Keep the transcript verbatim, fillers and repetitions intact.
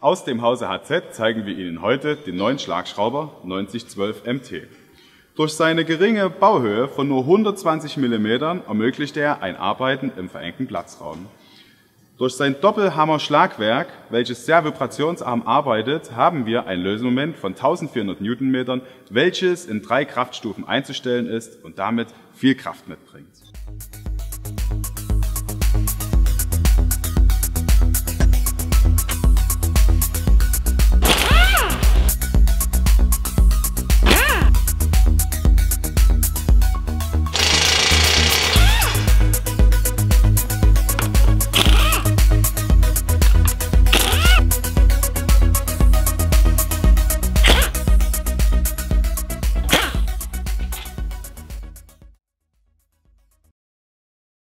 Aus dem Hause H Z zeigen wir Ihnen heute den neuen Schlagschrauber neunzig zwölf M T. Durch seine geringe Bauhöhe von nur hundertzwanzig Millimeter ermöglicht er ein Arbeiten im verengten Platzraum. Durch sein Doppelhammer-Schlagwerk, welches sehr vibrationsarm arbeitet, haben wir ein Lösemoment von eintausendvierhundert Newtonmetern, welches in drei Kraftstufen einzustellen ist und damit viel Kraft mitbringt.